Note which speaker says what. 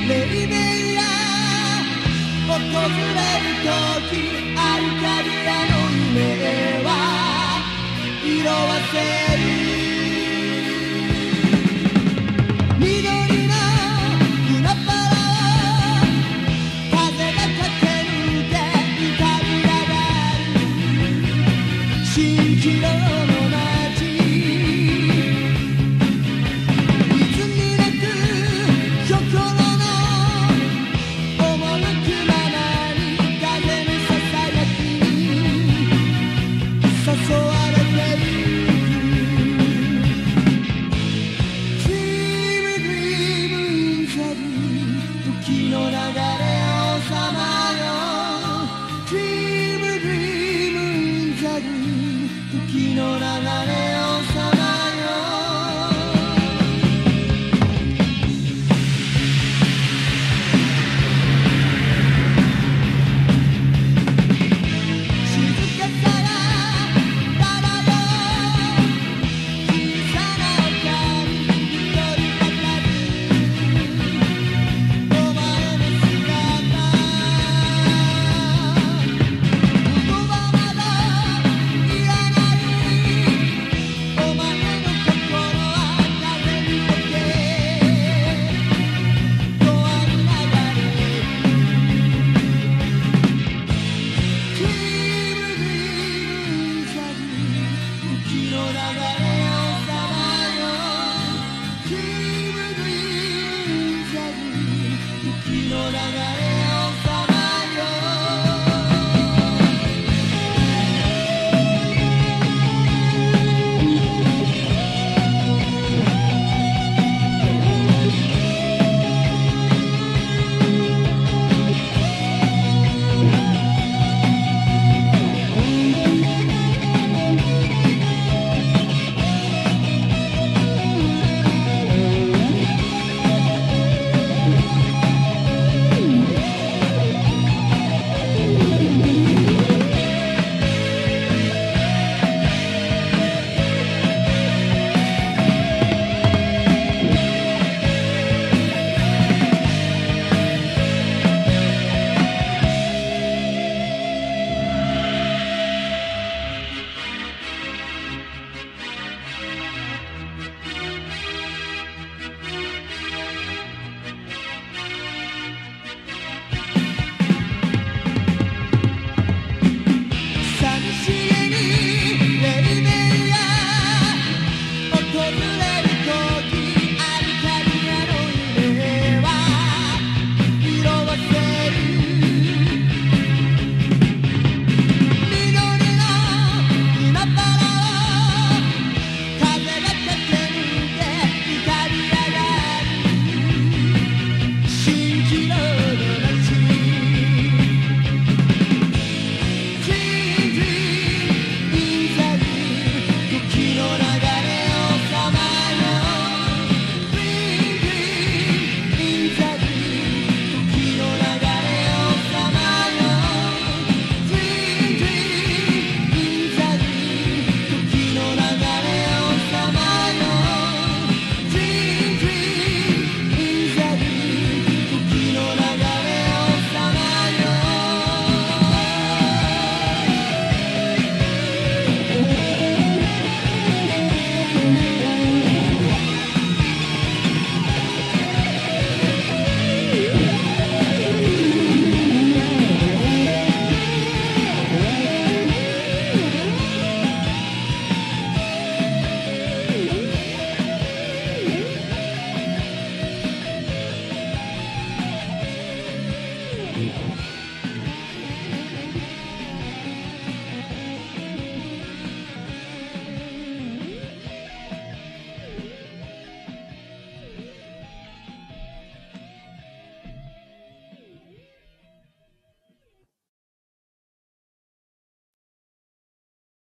Speaker 1: 黎明が訪れる時、アルカディアの夢は色あせる。緑の海原を風が駆け抜け浮かび上がる蜃気楼の街、いつになく心の赴くままに風のささやきに誘われている。時の流れをさまよ Dream Dream in the dream 時の流れをさまよ静かさが漂う小さな丘に一人ばかりの流れ